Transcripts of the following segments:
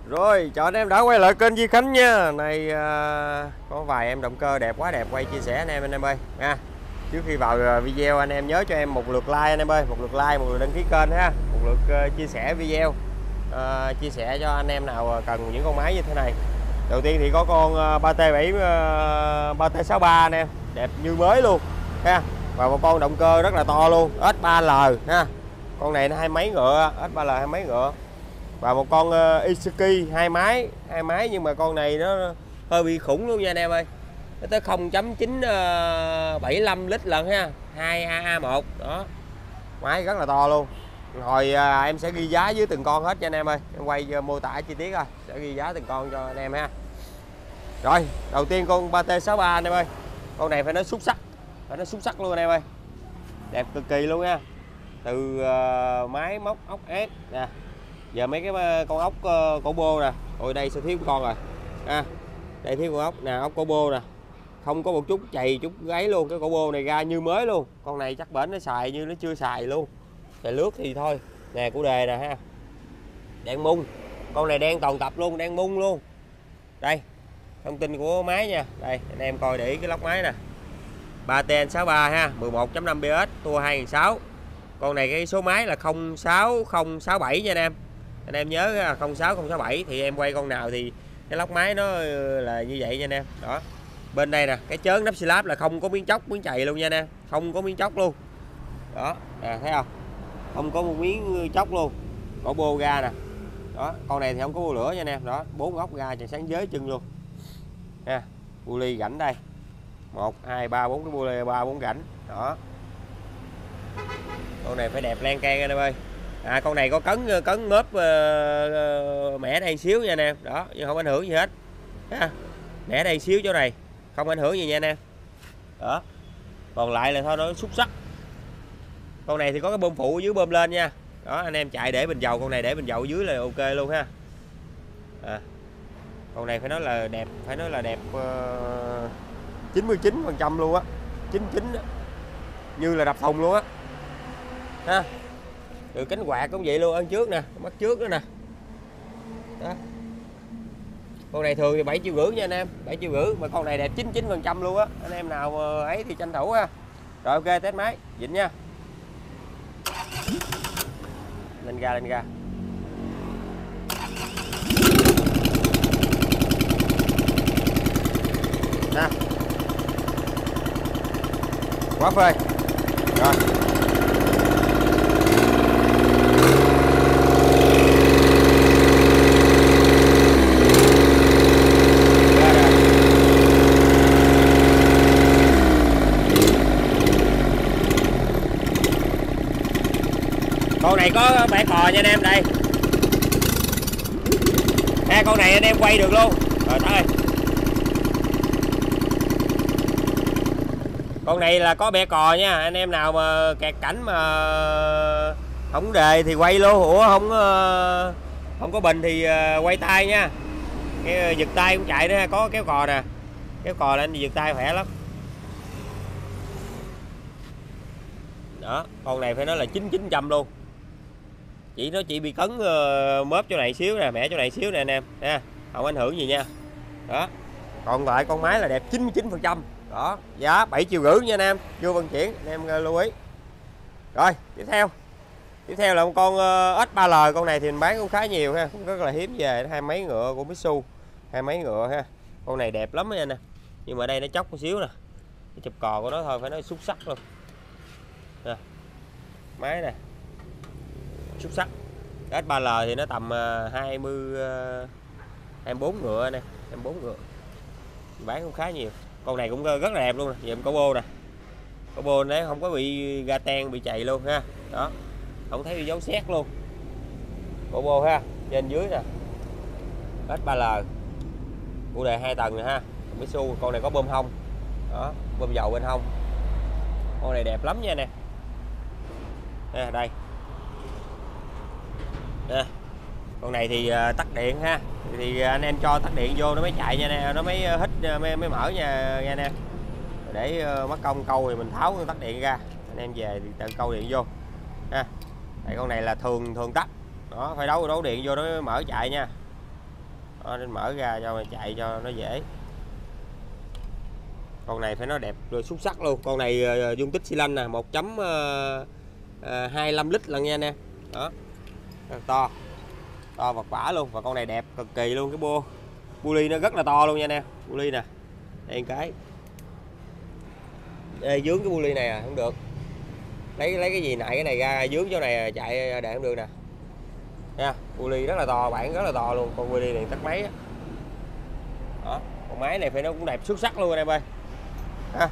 Rồi, chào anh em đã quay lại kênh Duy Khánh nha. Này có vài em động cơ đẹp quá đẹp quay chia sẻ anh em ơi nha. Trước khi vào video anh em nhớ cho em một lượt like anh em ơi, một lượt like, một lượt đăng ký kênh ha, một lượt chia sẻ video, chia sẻ cho anh em nào cần những con máy như thế này. Đầu tiên thì có con 3T7 3T63 anh em, đẹp như mới luôn ha. Và một con động cơ rất là to luôn, S3L ha. Con này nó hai mấy ngựa, S3L hai mấy ngựa. Và một con Isuzu hai máy nhưng mà con này nó hơi bị khủng luôn nha anh em ơi. Nó tới 0.975 lít lần ha, 2AA1 đó. Máy rất là to luôn. Hồi em sẽ ghi giá dưới từng con hết cho anh em ơi. Em quay mô tả chi tiết rồi, sẽ ghi giá từng con cho anh em ha. Rồi, đầu tiên con 3T63 anh em ơi. Con này phải nói xuất sắc. Phải nói xuất sắc luôn anh em ơi. Đẹp cực kỳ luôn nha. Từ máy móc ốc ép nè. Giờ mấy cái con ốc cổ bô nè, ôi đây sẽ thiếu con rồi đây thiếu con ốc nè, ốc cổ bô nè, không có một chút chày chút gáy luôn. Cái cổ bô này ra như mới luôn. Con này chắc bển nó xài như nó chưa xài luôn, xài lướt thì thôi. Nè của đề nè ha, đèn mung, con này đen toàn tập luôn, đen mung luôn. Đây thông tin của máy nha, đây anh em coi để ý cái lốc máy nè, 3TN63 ha, 11.5 PS, tua 2006. Con này cái số máy là 06067 nha anh em. Anh em nhớ 06067 thì em quay con nào thì cái lốc máy nó là như vậy nha anh em. Đó. Bên đây nè, cái chớn nắp xi láp là không có miếng chóc, miếng chày luôn nha anh em. Không có miếng chóc luôn. Đó, thấy không? Không có một miếng chóc luôn. Cổ bô ga nè. Đó, con này thì không có bô lửa nha anh em. Đó, 4 ốc ga tràn sáng giới chân luôn. Nha. Bu ly rãnh đây. 1 2 3 4 cái bu ly, 3 4 rãnh. Đó. Con này phải đẹp lan can anh em ơi. Con này có cấn mớp mẻ đây xíu nha anh em. Đó, nhưng không ảnh hưởng gì hết ha. Mẻ đây xíu chỗ này không ảnh hưởng gì nha anh em. Đó, còn lại là thôi nó xuất sắc. Con này thì có cái bơm phụ dưới bơm lên nha. Đó, anh em chạy để bình dầu, con này để bình dầu dưới là ok luôn ha. Con này phải nói là đẹp, phải nói là đẹp 99% luôn á, 99 đó. Như là đập thùng luôn á ha. Từ cánh quạt cũng vậy luôn, ấn trước nè, mắt trước nữa nè. Đó. Con này thường thì 7,5 triệu nha anh em, 7,5 triệu, mà con này đẹp 99% luôn á. Anh em nào mà ấy thì tranh thủ ha. Rồi ok, test máy, vịnh nha. Lên ga, lên ga. Nè. Quá phê. Rồi. Con này có bẻ cò nha anh em, đây. Con này anh em quay được luôn. Rồi tới ơi. Con này là có bẻ cò nha, anh em nào mà kẹt cảnh mà không đề thì quay luôn. Ủa không có bình thì quay tay nha. Cái giật tay cũng chạy nữa ha, có kéo cò nè. Kéo cò lên thì giật tay khỏe lắm. Đó, con này phải nói là 99% luôn. Nó chỉ bị cấn mớp chỗ này xíu nè, mẻ chỗ này xíu nè anh em ha, không ảnh hưởng gì nha. Đó, còn lại con máy là đẹp 99%. Đó, giá 7,5 triệu nha anh em, chưa vận chuyển, anh em lưu ý. Rồi tiếp theo là một con S3L. Con này thì mình bán cũng khá nhiều ha, cũng rất là hiếm về, hai mấy ngựa của Mitsubishi, hai mấy ngựa ha. Con này đẹp lắm nha nè, nhưng mà đây nó chóc một xíu nè, cái chụp cò của nó thôi phải nói xuất sắc luôn nè. Máy này xuất sắc. S3L thì nó tầm 24 ngựa nè, 24 ngựa, bán cũng khá nhiều. Con này cũng rất là đẹp luôn nè, dùm cổ bô nè, cổ bô đấy không có bị ga ten bị chày luôn ha. Đó, không thấy bị dấu sét luôn, cổ bô ha, trên dưới nè. S3L cụ đề 2 tầng nè ha, Mitsubishi. Con này có bơm hông, đó, bơm dầu bên hông. Con này đẹp lắm nha nè. Đây nè. Con này thì tắt điện ha, thì anh em cho tắt điện vô nó mới chạy nha nè, nó mới hít mới mở nha nghe nè. Để mất công câu thì mình tháo tắt điện ra, anh em về thì tự câu điện vô ha. Tại con này là thường tắt, đó phải đấu điện vô nó mới mở chạy nha. đó, nên mở ra cho mày chạy cho nó dễ. Con này phải nói đẹp rồi, xuất sắc luôn. Con này dung tích xi lanh nè, 1.25 lít lần nha anh em. Đó, to vật vả luôn. Và con này đẹp cực kỳ luôn. Cái bu ly nó rất là to luôn nha anh em. Bu ly nè, đây cái đây, dướng cái bu ly này không được, lấy cái gì nãy cái này ra dướng chỗ này chạy để không được nè nha. Bu ly rất là to, bản rất là to luôn. Con bu ly này tắt máy á. Đó, con máy này phải nó cũng đẹp xuất sắc luôn anh em ơi ha.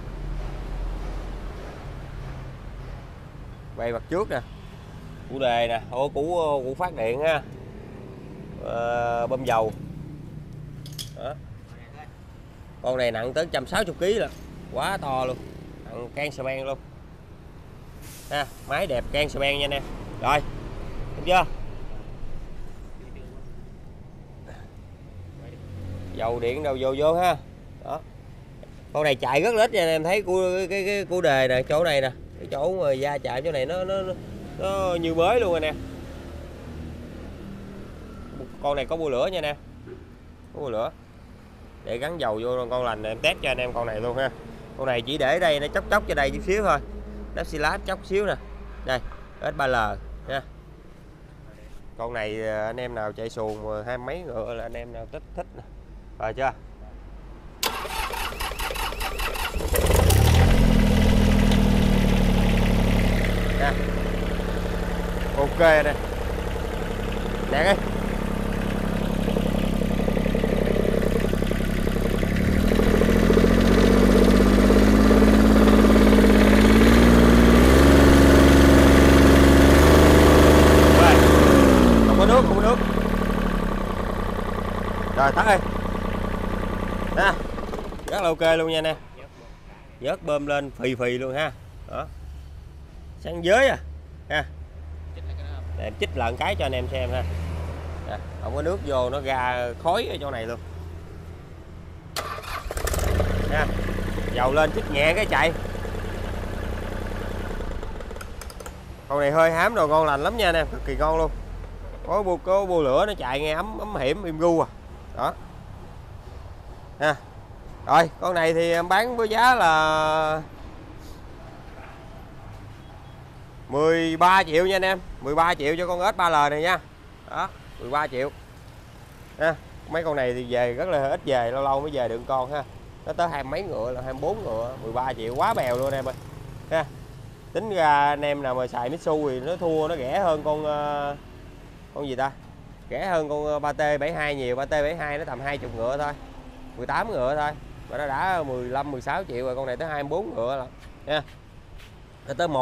Quay mặt trước nè, củ đề nè, củ phát điện ha, bơm dầu. Đó. Con này nặng tới 160 kg là quá to luôn, nặng can xà beng luôn ha. Máy đẹp can xà beng nha anh em. Rồi được chưa? Dầu điện đâu vô ha. Đó, con này chạy rất ít nha anh em. Thấy cái củ đề nè, chỗ này nè, cái chỗ mà da chạm chỗ này nó như mới luôn anh em. Con này có bua lửa nha anh em, có bua lửa để gắn dầu vô. Con lành em test cho anh em con này luôn ha. Con này chỉ để đây nó chóc cho đây chút xíu thôi, đắp xi lát chóc xíu nè. Đây S3L nha. Con này anh em nào chạy xuồng hai mấy ngựa là anh em nào thích nè. Rồi chưa? Nè. Ok nè. Nè đi. Không có nước. Rồi tắt đi. Nè, rất là ok luôn nha anh em. Vớt bơm lên phì luôn ha. Đó, sang giới à ha. Để em chích lợn cái cho anh em xem ha. Nè, không có nước vô nó ra khói ở chỗ này luôn nha. Dầu lên chích nhẹ cái chạy. Con này hơi hám rồi, ngon lành lắm nha anh em, cực kỳ ngon luôn. Có bua lửa nó chạy nghe ấm hiểm im gu à. Đó nha. Rồi con này thì em bán với giá là 13 triệu nha anh em. 13 triệu cho con S3L này nha. Đó, 13 triệu nha. Mấy con này thì về rất là ít, về lâu mới về được con ha. Nó tới 20 mấy ngựa là 24 ngựa, 13 triệu quá bèo luôn anh em ơi ha. Tính ra anh em nào mà xài Mitsu thì nó thua, nó rẻ hơn con gì ta, rẻ hơn con 3T72 nhiều. 3T72 nó tầm 20 ngựa thôi, 18 ngựa thôi mà nó đã 15-16 triệu rồi. Con này tới 24 ngựa là nha. Nó tới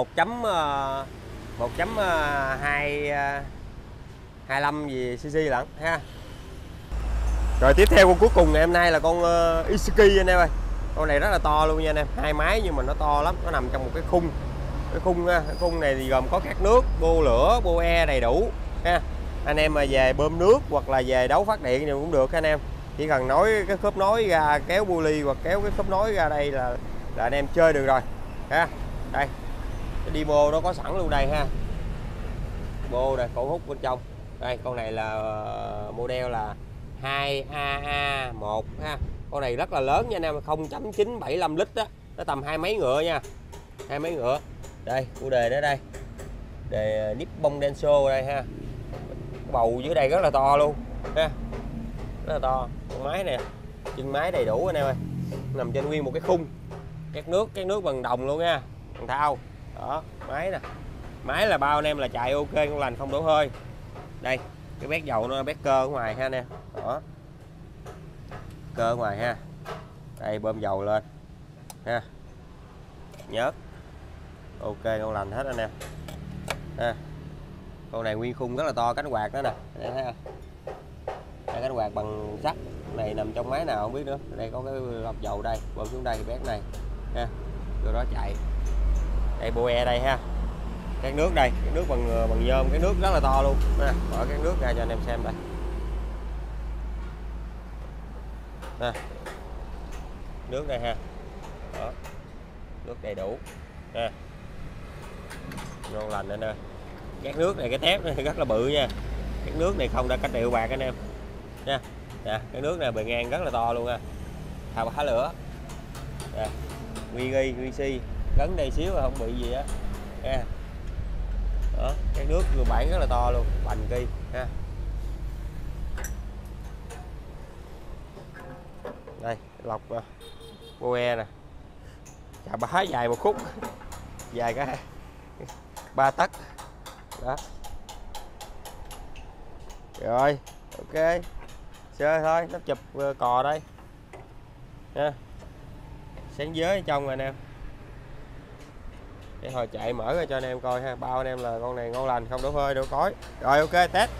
1.25 gì cc lận ha. Rồi tiếp theo con cuối cùng ngày hôm nay là con Isuki anh em ơi. Con này rất là to luôn nha anh em, hai máy nhưng mà nó to lắm, nó nằm trong một cái khung. Cái khung này thì gồm có các nước, bô lửa, bô e đầy đủ ha. Anh em mà về bơm nước hoặc là về đấu phát điện thì cũng được anh em. Chỉ cần nối cái khớp nối ra, kéo bu ly hoặc kéo cái khớp nối ra đây là anh em chơi được rồi ha. Đây, cái đi bô nó có sẵn luôn đây ha. Bô đây, cổ hút bên trong. Đây, con này là model là 2AA1 ha. Con này rất là lớn nha anh em, 0.975 lít á, nó tầm 20 mấy ngựa nha. 20 mấy ngựa. Đây, cu đề đó đây. Đề Nippon Denso đây ha. Bầu dưới đây rất là to luôn ha. Rất là to. Con máy nè, chân máy đầy đủ anh em ơi. Nằm trên nguyên một cái khung. Các nước bằng đồng luôn nha, bằng thau. Đó, máy nè. Máy là bao anh em là chạy ok, con lành không đổ hơi. Đây, cái bét dầu nó bét cơ ở ngoài ha anh em. Đó. Cơ ở ngoài ha. Đây, bơm dầu lên ha. Nhớt. Ok, con lành hết anh em ha. Con này nguyên khung rất là to, cánh quạt đó nè, đây thấy không? Đây, cánh quạt bằng sắt này nằm trong máy nào không biết nữa. Đây có cái lọc dầu đây, bơm xuống đây bét này ha, rồi đó chạy. Đây bô e đây ha, cái nước đây, cái nước bằng nhôm, cái nước rất là to luôn ha. Mở cái nước ra cho anh em xem đây ha. Nước đây ha. Đó, nước đầy đủ ha, ngon lành anh ơi. Cái nước này, cái tép này rất là bự nha. Cái nước này không đã cả triệu bạc anh em nha. nè, cái nước này bề ngang rất là to luôn ha, thao bá lửa nè, nguyên y nguyên si, gắn đây xíu là không bị gì á nha. Đó, cái nước bản rất là to luôn, bành kỳ ha. Đây lọc boe nè, chà bá dài một khúc, dài cả 3 tấc đó. Rồi ok, chơi thôi, nắp chụp cò đây nha, sáng giới trong rồi anh em, để hồi chạy mở ra cho anh em coi ha, bao anh em là con này ngon lành, không đổ hơi đổ cối. Rồi ok, test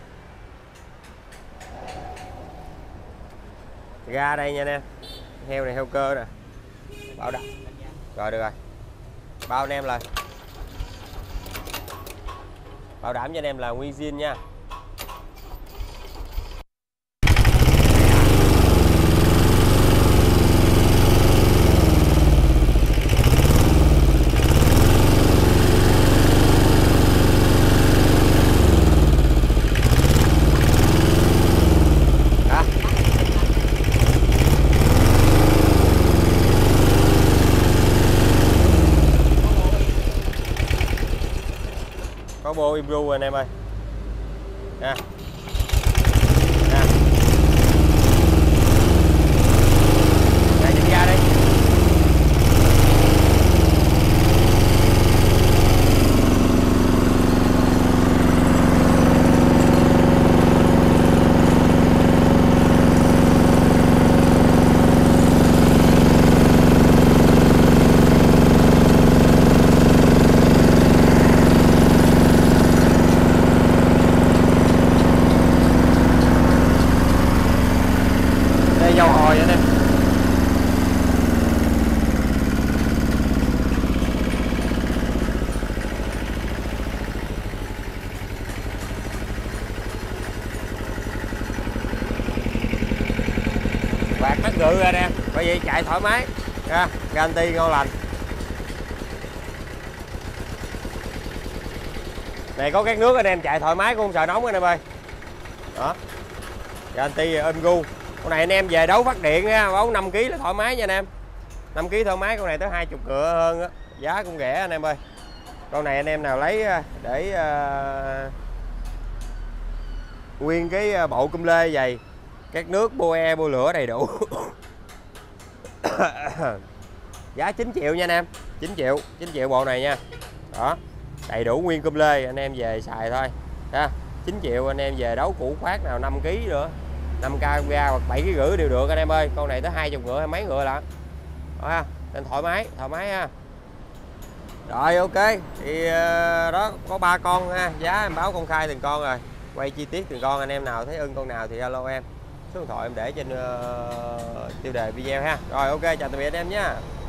ra đây nha anh em, heo này heo cơ nè, bảo đảm rồi, được rồi, bao anh em là bảo đảm cho anh em là nguyên zin nha. Có bô Imru anh em ơi nè, nè, nhìn ra đi. Dầu hồi anh em, quạt nó ngự ra nè, bởi vì chạy thoải mái ha, guarantee ngon lành. Này có các nước anh em chạy thoải mái cũng không sợ nóng anh em ơi. Đó, guarantee êm gu. Con này anh em về đấu phát điện ha, bóng 5 kg là thoải mái nha anh em. 5 kg thoải mái, con này tới 20 ngựa hơn á, giá cũng rẻ anh em ơi. Con này anh em nào lấy để nguyên cái bộ cum lê dày, các nước boe bô lửa đầy đủ. Giá 9 triệu nha anh em, 9 triệu bộ này nha. Đó, đầy đủ nguyên cum lê, anh em về xài thôi ha. 9 triệu anh em về đấu củ khoát nào 5 kg nữa, 5k ra hoặc 7 kg rưỡi đều được anh em ơi. Con này tới 20 ngựa hay mấy ngựa lận đó ha, nên thoải mái ha. Rồi ok, thì đó có 3 con ha, giá em báo công khai từng con rồi, quay chi tiết từng con, anh em nào thấy ưng con nào thì alo em, số điện thoại em để trên tiêu đề video ha. Rồi ok, chào tạm biệt anh em nhé.